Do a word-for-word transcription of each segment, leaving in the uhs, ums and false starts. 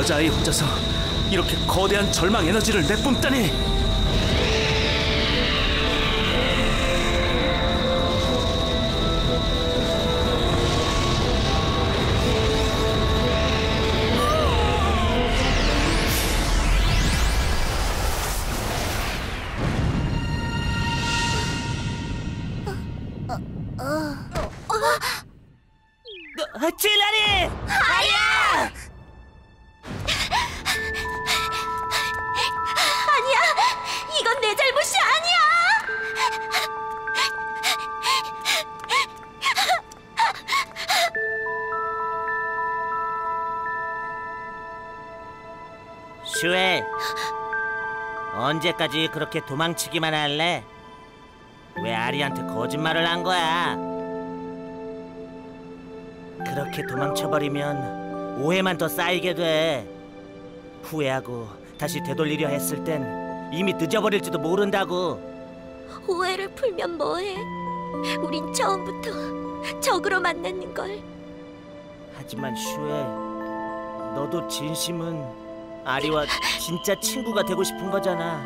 여자아이 혼자서 이렇게 거대한 절망 에너지를 내뿜다니! 진아리! 아니야! 아니야! 이건 내 잘못이 아니야! 슈엘, 언제까지 그렇게 도망치기만 할래? 왜 아리한테 거짓말을 한 거야? 그렇게 도망쳐버리면 오해만 더 쌓이게 돼. 후회하고 다시 되돌리려 했을 땐 이미 늦어버릴지도 모른다고. 오해를 풀면 뭐해? 우린 처음부터 적으로 만났는 걸. 하지만 슈엘, 너도 진심은 아리와 진짜 친구가 되고 싶은 거잖아.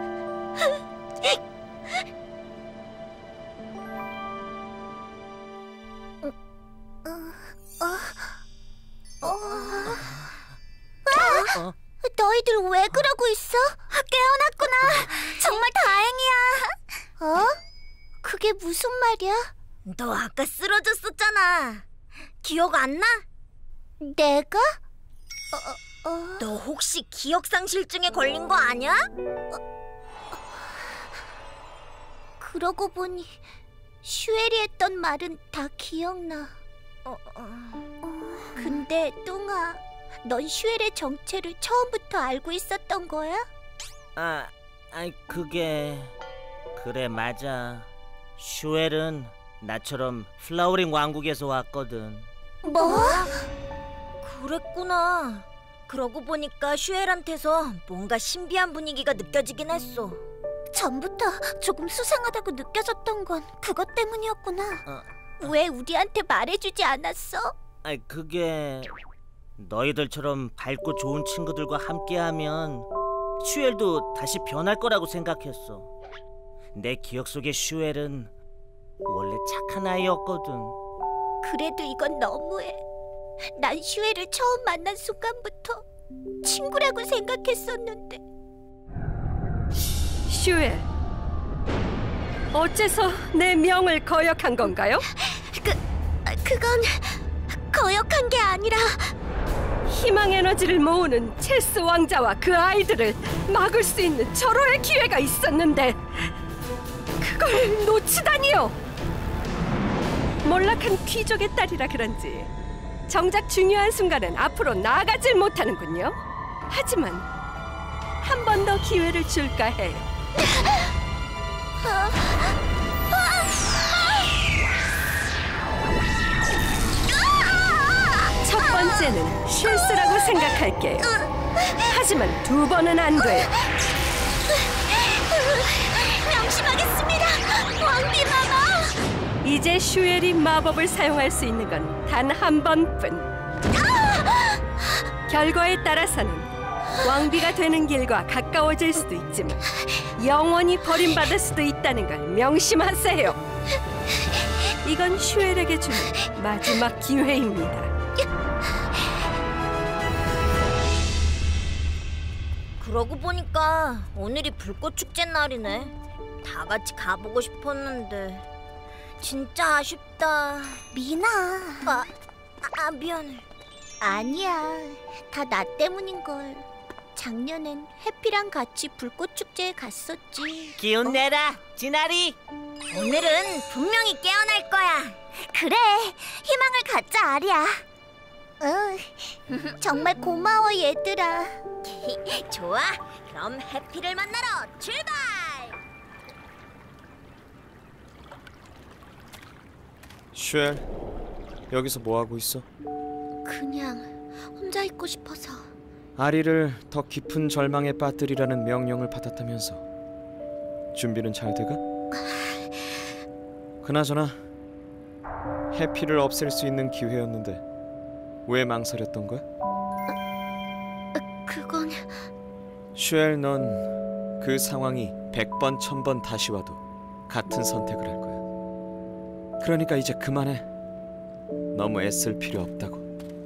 어? 너희들 왜 그러고 있어? 깨어났구나. 정말 다행이야. 어? 그게 무슨 말이야? 너 아까 쓰러졌었잖아. 기억 안 나? 내가? 어, 어... 너 혹시 기억상실증에 걸린 거 아니야? 어... 그러고 보니 슈엘이 했던 말은 다 기억나. 어, 어... 근데 뚱아, 넌 슈엘의 정체를 처음부터 알고 있었던 거야? 아, 아이 그게... 그래, 맞아. 슈엘은 나처럼 플라워링 왕국에서 왔거든. 뭐? 그랬구나. 그러고 보니까 슈엘한테서 뭔가 신비한 분위기가 느껴지긴 했어. 전부터 조금 수상하다고 느껴졌던 건 그것 때문이었구나. 어, 왜 우리한테 말해주지 않았어? 아이 그게... 너희들처럼 밝고 좋은 친구들과 함께하면 슈엘도 다시 변할 거라고 생각했어. 내 기억 속의 슈엘은 원래 착한 아이였거든. 그래도 이건 너무해. 난 슈엘을 처음 만난 순간부터 친구라고 생각했었는데. 슈엘, 어째서 내 명을 거역한 건가요? 그, 그건 거역한 게 아니라 희망 에너지를 모으는 체스 왕자와 그 아이들을 막을 수 있는 절호의 기회가 있었는데 그걸 놓치다니요. 몰락한 귀족의 딸이라 그런지 정작 중요한 순간은 앞으로 나아가질 못하는군요. 하지만 한 번 더 기회를 줄까 해요. 첫 번째는 실수라고 생각할게요. 하지만 두 번은 안 돼요. 명심하겠습니다, 왕비 마마. 이제 슈엘이 마법을 사용할 수 있는 건 단 한 번뿐. 결과에 따라서는 왕비가 되는 길과 가까워질 수도 있지만 영원히 버림받을 수도 있다는 걸 명심하세요. 이건 슈엘에게 주는 마지막 기회입니다. 그러고 보니까 오늘이 불꽃 축제 날이네. 다 같이 가보고 싶었는데 진짜 아쉽다. 미나. 아, 아 미안해. 아니야, 다 나 때문인걸. 작년엔 해피랑 같이 불꽃 축제에 갔었지. 기운 내라, 진아리. 오늘은 분명히 깨어날 거야. 그래, 희망을 갖자, 아리야. 응, 정말 고마워, 얘들아. 좋아, 그럼 해피를 만나러 출발! 슈엘, 여기서 뭐 하고 있어? 그냥 혼자 있고 싶어서. 아리를 더 깊은 절망에 빠뜨리라는 명령을 받았다면서 준비는 잘 돼가? 그나저나 해피를 없앨 수 있는 기회였는데 왜 망설였던 거야? 슈엘, 넌 그 상황이 백 번, 천 번 다시 와도 같은 선택을 할 거야. 그러니까 이제 그만해. 너무 애쓸 필요 없다고.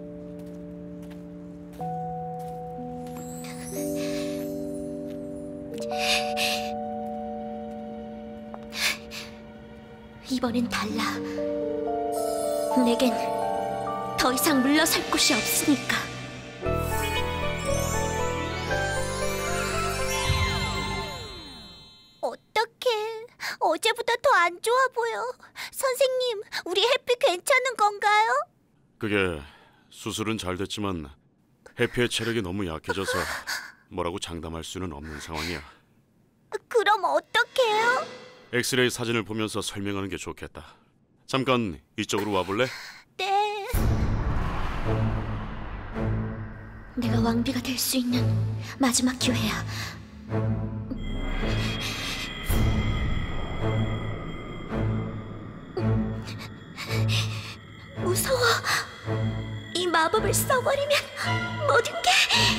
이번엔 달라. 내겐 더 이상 물러설 곳이 없으니까. 어떡해. 어제보다 더 안 좋아 보여. 선생님, 우리 해피 괜찮은 건가요? 그게 수술은 잘 됐지만 해피의 체력이 너무 약해져서 뭐라고 장담할 수는 없는 상황이야. 그럼 어떡해요? 엑스레이 사진을 보면서 설명하는 게 좋겠다. 잠깐 이쪽으로 와볼래? 네. 내가 왕비가 될 수 있는 마지막 기회야. 무서워. 이 마법을 써버리면 모든 게...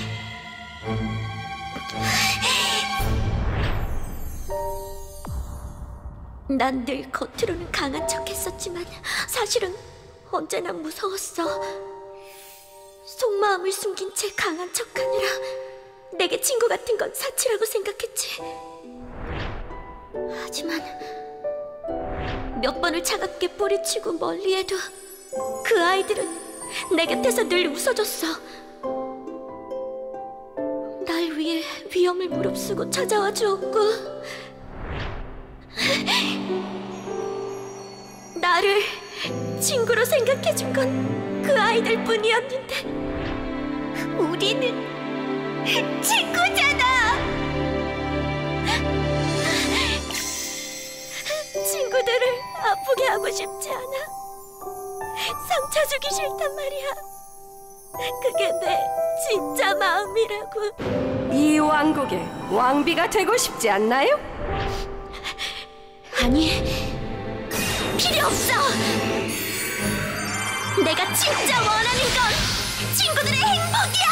난 늘 겉으로는 강한 척했었지만 사실은 언제나 무서웠어. 속마음을 숨긴 채 강한 척하느라 내게 친구 같은 건 사치라고 생각했지. 하지만 몇 번을 차갑게 뿌리치고 멀리해도 그 아이들은 내 곁에서 늘 웃어줬어. 날 위해 위험을 무릅쓰고 찾아와 주었고 나를 친구로 생각해준 건 그 아이들 뿐이었는데 우리는 친구잖아. 친구들을 아프게 하고 싶지 않아. 상처 주기 싫단 말이야. 그게 내 진짜 마음이라고. 이 왕국의 왕비가 되고 싶지 않나요? 아니, 필요 없어. 내가 진짜 원하는 건 친구들의 행복이야.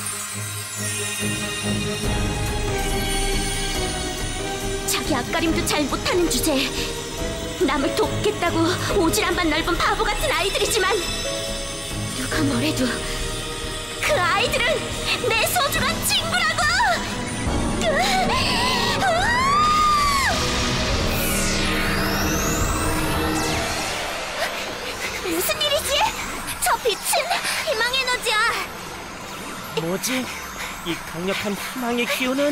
자기 앞가림도 잘 못하는 주제에 남을 돕겠다고 오지랖만 넓은 바보 같은 아이들이지만 누가 뭐래도 그 아이들은 내 소중한 친구라고. 무슨 일이지? 저 빛은 희망 에너지야. 뭐지? 이 강력한 희망의 기운은?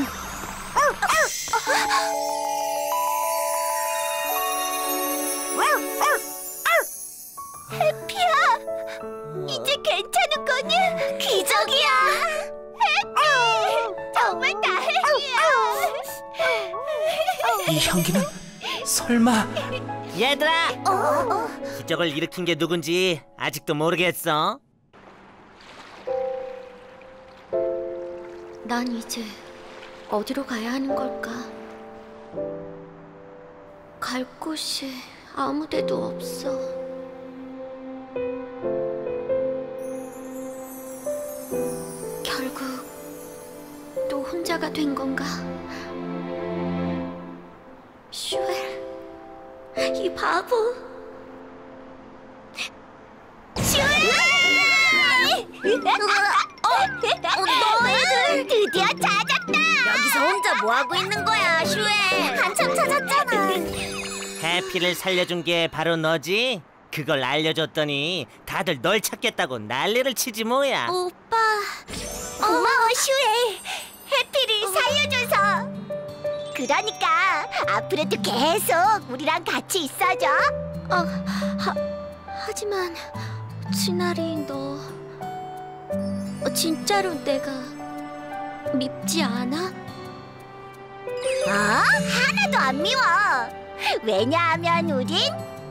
해피야, 이제 괜찮은 거냐? 기적이야. 해피, 정말 다행이야. 이 향기는 설마... 얘들아! 어? 기적을 일으킨 게 누군지 아직도 모르겠어. 난 이제 어디로 가야 하는 걸까? 갈 곳이 아무 데도 없어. 결국 또 혼자가 된 건가? 슈엘, 이 바보. 슈엘! 어, 너희들 드디어 찾았다. 여기서 혼자 뭐 하고 있는 거야, 슈엘? 한참 찾았잖아. 해피를 살려준 게 바로 너지? 그걸 알려줬더니 다들 널 찾겠다고 난리를 치지 뭐야. 오빠, 고마워 슈엘. 해피를 살려줘서. 그러니까 앞으로도 계속 우리랑 같이 있어줘. 어, 하, 하지만 진아리 너 어, 진짜로 내가 밉지 않아? 어? 하나도 안 미워. 왜냐하면 우린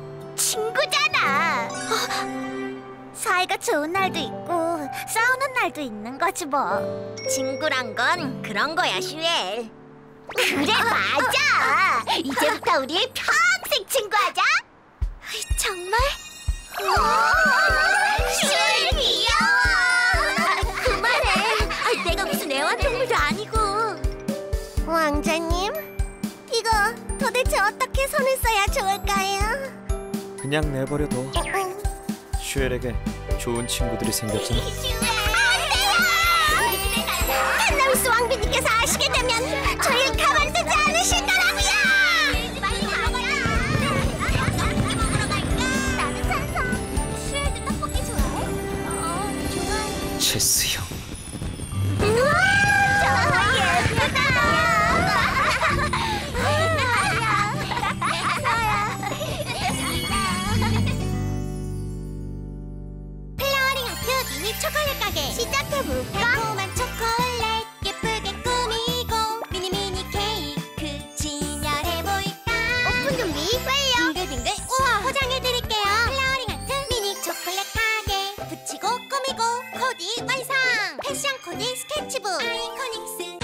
친구잖아. 어, 사이가 좋은 날도 있고 싸우는 날도 있는 거지 뭐. 친구란 건 그런 거야, 슈엘. 그래, 맞아. 이제부터 우리 평생 친구하자. 정말? 슈엘 귀여워. 그만해. 내가 무슨 애완동물도 아니고. 어떻게 선을 써야 좋을까요? 그냥 내버려둬. 슈엘에게 좋은 친구들이 생겼잖아. 칸나비스 왕비님께서 아시게 되면 저희를 가만두지 않으실 거라고요! 나는 찬성. 슈엘도 떡볶이 좋아해? 어, 좋아해. 체스 형. 우와! 정말 예쁘다! 플라워링 아트 미니 초콜릿 가게 시작해볼까? 달콤한 초콜릿 예쁘게 꾸미고 미니미니 케이크 진열해 보일까? 오픈 준비 완료! 빙글빙글 우와! 포장해드릴게요. 플라워링 아트 미니 초콜릿 가게 붙이고 꾸미고 코디 완성! 패션 코디 스케치북 아이코닉스